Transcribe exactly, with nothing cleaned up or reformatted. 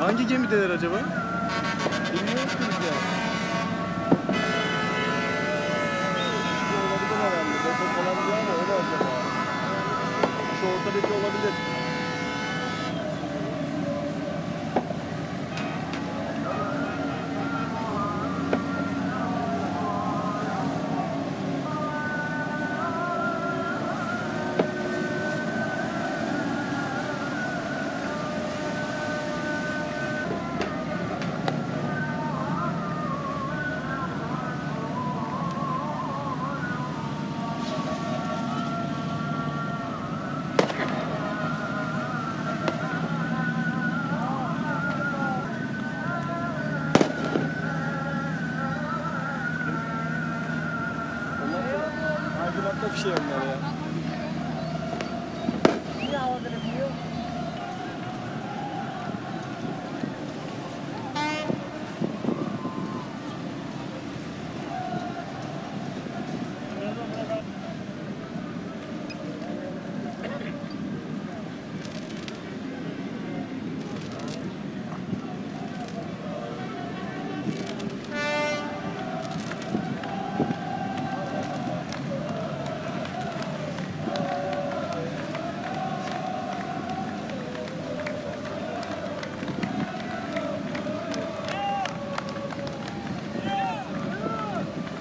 Hangi gemideler acaba? Bilmiyoruz ki biz de. Bu olabilir herhalde. Depo falan diyor ama o da acaba. Şu ortadaki olabilir. Onlar da hayvanatlı bir şey onlar ya.